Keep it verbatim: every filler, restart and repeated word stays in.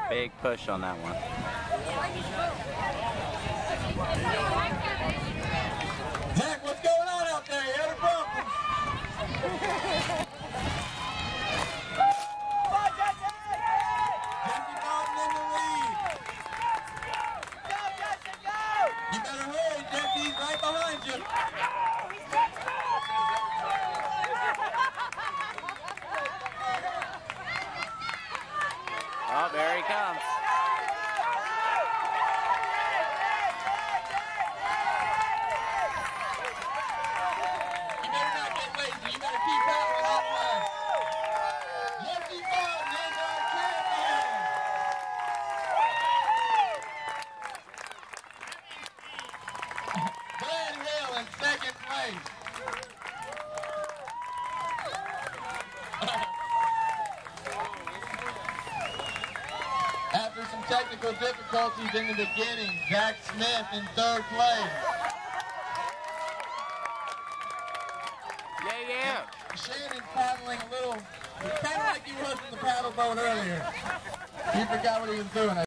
Big push on that one. Zach, what's going on out there? You had a problem? Jesse Martin in the lead. Go, Jesse, go! You better hurry, Jesse. He's right behind you. Oh, there he comes. You better not get lazy. You better keep paddling all the way. Jesse Martin is our champion. Glenn Hill in second place. After some technical difficulties in the beginning, Zach Smith in third place. Yeah, yeah. Shannon's paddling a little, kind of like he was in the paddle boat earlier. He forgot what he was doing.